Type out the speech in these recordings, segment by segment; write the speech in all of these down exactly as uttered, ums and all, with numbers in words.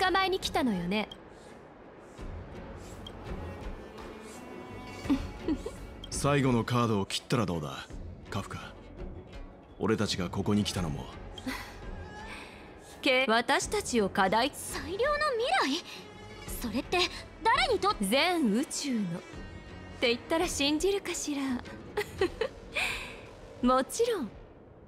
捕まえに来たのよね。 最後のカードを切ったらどうだ、カフカ。俺たちがここに来たのも私たちを課題。 最良の未来、それって誰にとって？ 全宇宙のって言ったら信じるかしら。もちろん。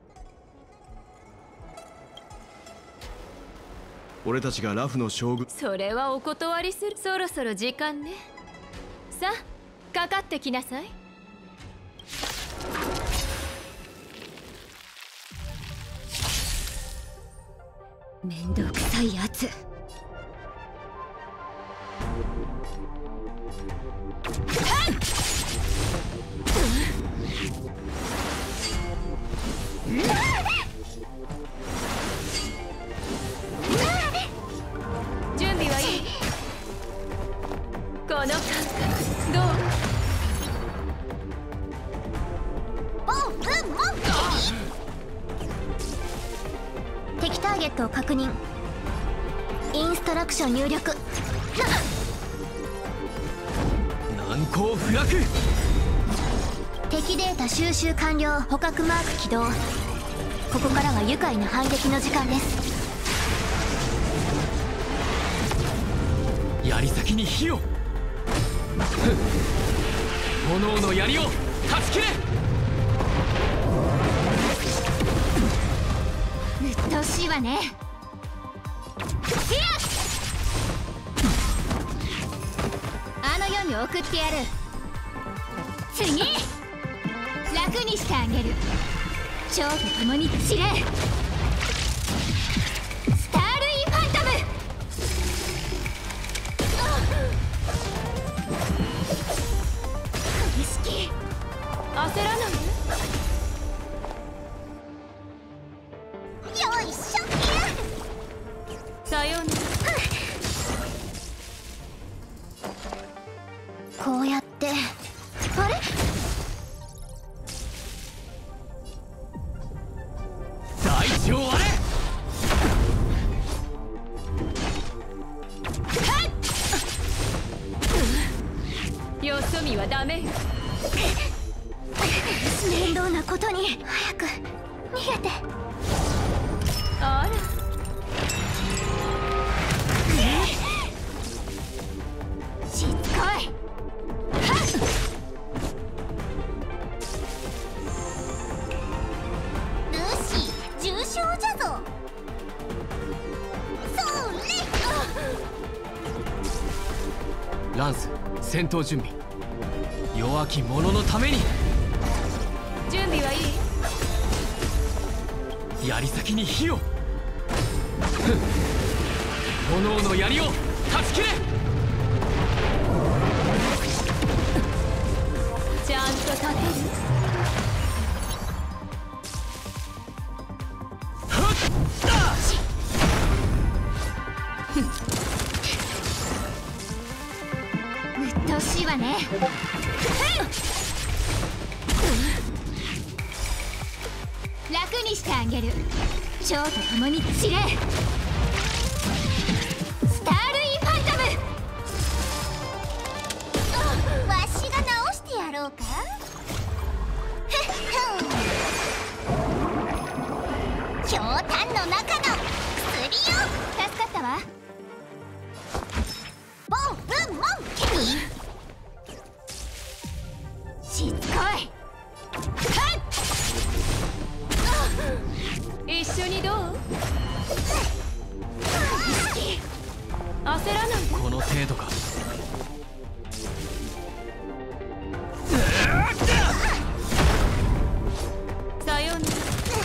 俺たちがラフの将軍。 それはお断りする。そろそろ時間ね。さあかかってきなさい。 面倒くさいやつ。 準備はいい？この感覚どう？ ボンブンモン敵ターゲットを確認。インストラクション入力。 難攻不落。 敵データ収集完了。捕獲マーク起動。ここからは愉快な反撃の時間です。 槍先に火を。炎の槍を断ち切れ。 うっとうしいわね。あの世に送ってやる。次楽にしてあげる。蝶と共に散れ。スタールインファントム。意識焦らないよいしょ。 さようなら。 こうやってあれ大地を割れ。よそ見はダメよ。 面倒なことに。早く逃げて。 あらしつこい。ルーシー重傷じゃぞ。それ。 ランス戦闘準備。弱き者のために。 準備はいい？ 槍先に火を。炎の槍を断ち切れ。 ちゃんと立てる？ うっとうしいわね。楽にしてあげる。蝶と共に散れ。スタールインファントム。わしが直してやろうか。ひょうたんの中の薬よ。助かったわ。ボンブンモンケリ。しつこい。 一緒にどう？焦らないで。 この程度か。 さようなら。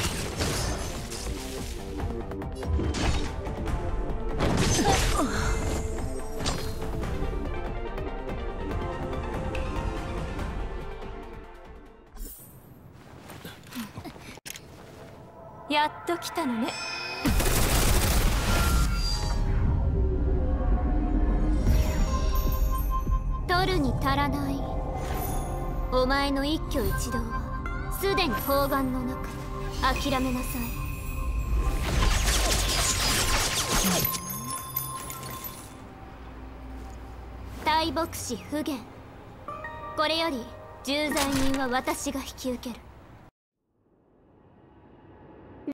やっと来たのね。 取るに足らない。お前の一挙一動はすでに砲丸の中。諦めなさい。 敗北死不言。これより重罪人は私が引き受ける。